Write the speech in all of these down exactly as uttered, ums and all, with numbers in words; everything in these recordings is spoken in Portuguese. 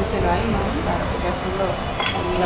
díselo ahí, ¿no? Claro, porque así lo... La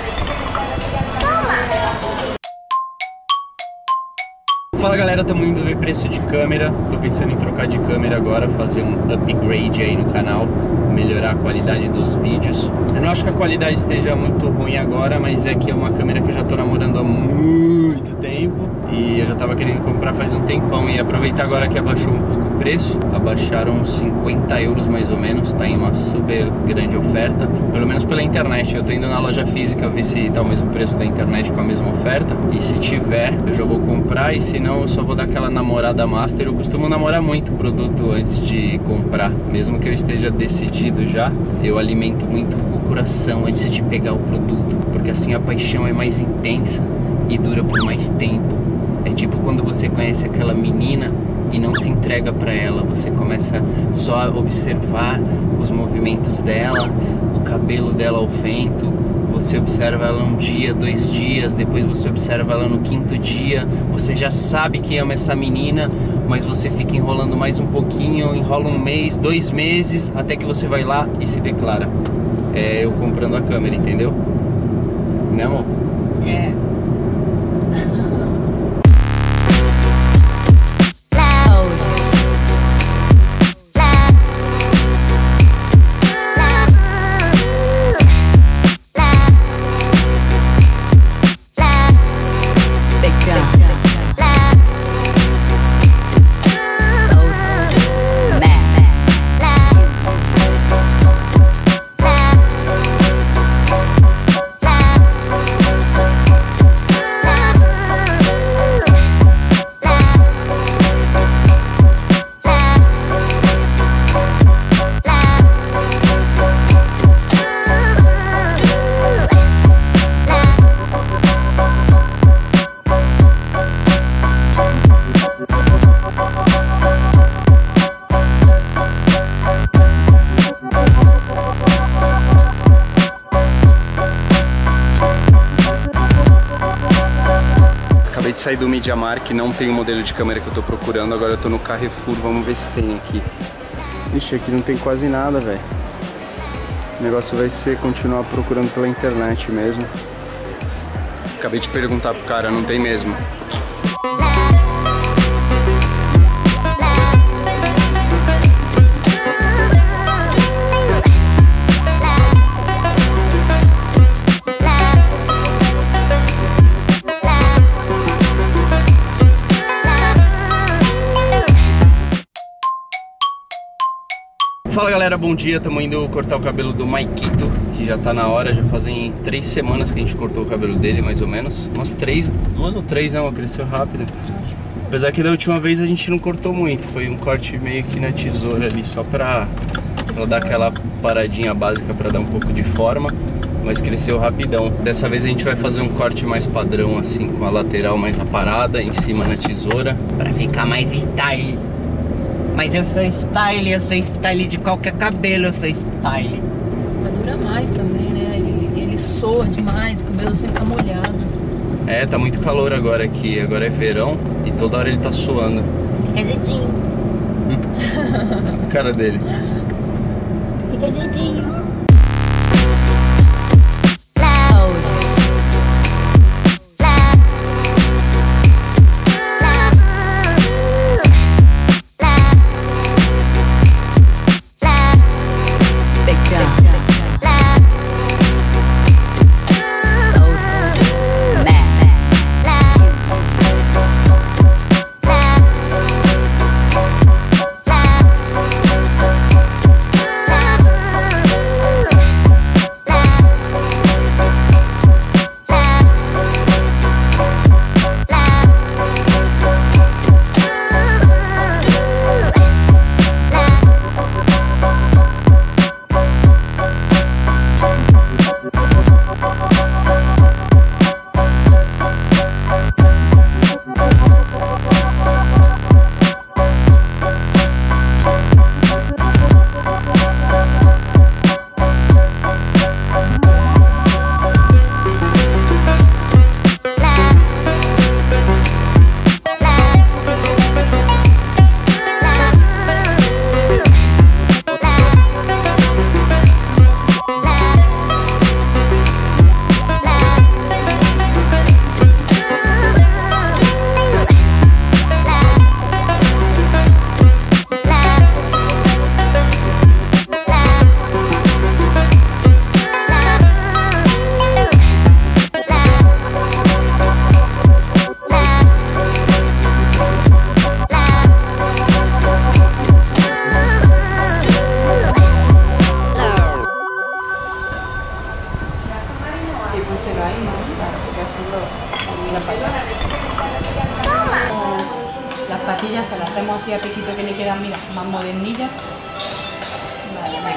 Fala galera, estamos indo ver preço de câmera. Tô pensando em trocar de câmera agora, fazer um upgrade aí no canal, melhorar a qualidade dos vídeos. Eu não acho que a qualidade esteja muito ruim agora, mas é que é uma câmera que eu já tô namorando há muito tempo e eu já tava querendo comprar faz um tempão. E aproveitar agora que abaixou um pouco o preço, abaixaram uns cinquenta euros mais ou menos, tá em uma super grande oferta, pelo menos pela internet. Eu tô indo na loja física ver se tá o mesmo preço da internet com a mesma oferta, e se tiver eu já vou comprar, e se não eu só vou dar aquela namorada master. Eu costumo namorar muito produto antes de comprar, mesmo que eu esteja decidido já, eu alimento muito o coração antes de pegar o produto, porque assim a paixão é mais intensa e dura por mais tempo. É tipo quando você conhece aquela menina e não se entrega pra ela, você começa só a observar os movimentos dela, o cabelo dela ao vento. Você observa ela um dia, dois dias, depois você observa ela no quinto dia. Você já sabe que ama essa menina, mas você fica enrolando mais um pouquinho, enrola um mês, dois meses, até que você vai lá e se declara. É eu comprando a câmera, entendeu? Né, amor? É. Acabei de sair do MediaMarkt, não tem o modelo de câmera que eu tô procurando, agora eu tô no Carrefour, vamos ver se tem aqui. Ixi, aqui não tem quase nada, velho. O negócio vai ser continuar procurando pela internet mesmo. Acabei de perguntar pro cara, não tem mesmo. Fala galera, bom dia, estamos indo cortar o cabelo do Maikito, que já tá na hora, já fazem três semanas que a gente cortou o cabelo dele, mais ou menos. Umas três, duas ou três, não, cresceu rápido. Apesar que da última vez a gente não cortou muito, foi um corte meio que na tesoura ali, só pra, pra dar aquela paradinha básica, pra dar um pouco de forma, mas cresceu rapidão. Dessa vez a gente vai fazer um corte mais padrão, assim, com a lateral mais aparada, em cima na tesoura, pra ficar mais style. Mas eu sou style, eu sou style de qualquer cabelo, eu sou style. Mas dura mais também, né? Ele, ele soa demais, o cabelo sempre tá molhado. É, tá muito calor agora aqui, agora é verão e toda hora ele tá suando. Fica azedinho. A cara dele. Fica azedinho.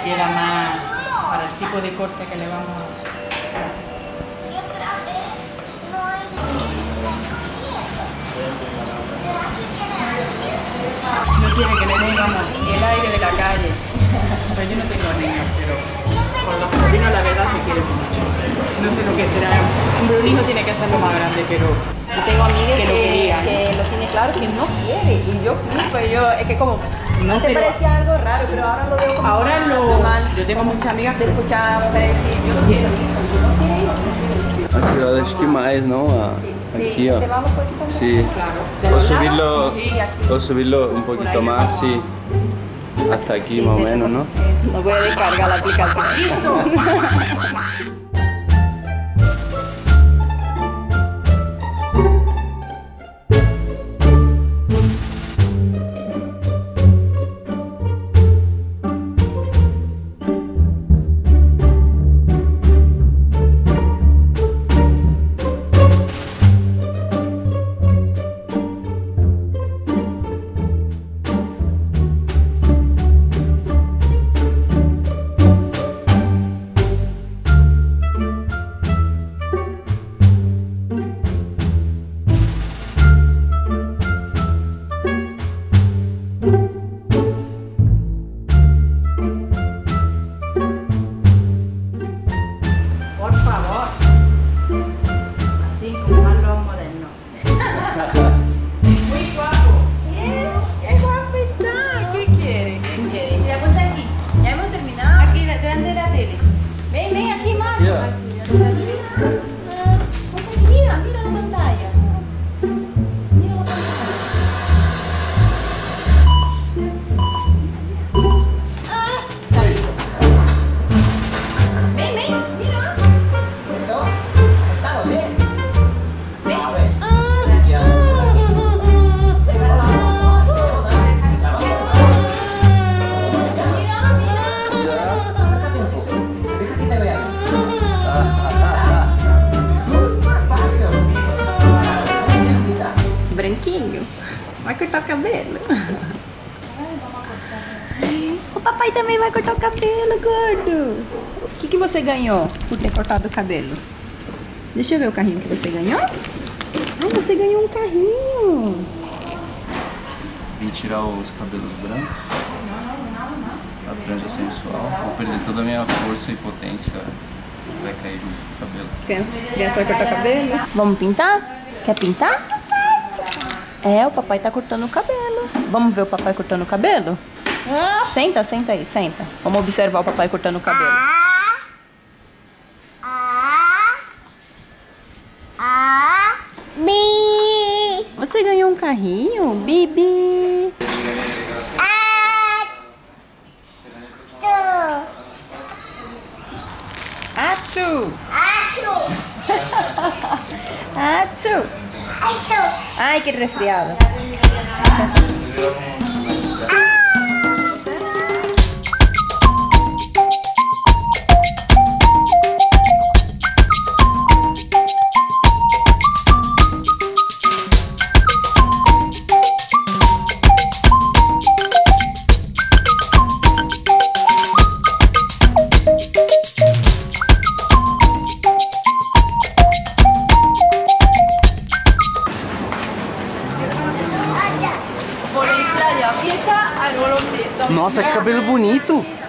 queda más para el tipo de corte que le vamos a dar. No quiere que le den vamos, el aire de la calle. Pero yo no tengo niños, pero con los sobrinos la verdad se quiere mucho. No sé lo que será. Hombre, un hijo tiene que hacerlo más grande, pero Yo tengo amigas que que, lo querían. que lo tiene claro que no quiere. Y yo flipo, y yo, es que como, No, antes pero- parecía algo raro, pero ahora lo veo como ahora más lo. normal. Yo tengo muchas amigas De que escuchar a mujeres decir, yo no quiero hijos, yo no quiero hijos, no quiero hijos. Antes era acho que mais, não? A... Sí, Aqui, ó. te vamos por aquí también. Sí. claro. O subirlo, Sí, aquí. o subirlo un Por poquito ahí más, vamos sí. Hasta aquí Sí, más o de- menos, ¿no? Eso. No voy a descargar la aplicación. Por favor. Así, como más los modernos. Muy guapo. ¡Qué guapa está! ¿Qué quiere? ¿Qué quiere? Mira, ponte aquí. Ya hemos terminado. Aquí, delante de la tele. Ven, ven aquí, Marco. Yeah. Mira, mira la pantalla. Mira la pantalla. Salí. Ven, ven, mira. Eso, ha estado bien. Ven. A ver. Branquinho, vai cortar o cabelo. O papai também vai cortar o cabelo, gordo. O que, que você ganhou por ter cortado o cabelo? Deixa eu ver o carrinho que você ganhou. Ai, você ganhou um carrinho. Vim tirar os cabelos brancos. A franja sensual. Vou perder toda a minha força e potência. Vai cair junto com o cabelo. Criança, criança vai cortar o cabelo. Vamos pintar? Quer pintar? É, o papai tá cortando o cabelo. Vamos ver o papai cortando o cabelo? Senta, senta aí, senta. Vamos observar o papai cortando o cabelo. Você ganhou um carrinho, Bibi? Achu! Achu! Ai, que resfriado. Nossa, que cabelo bonito!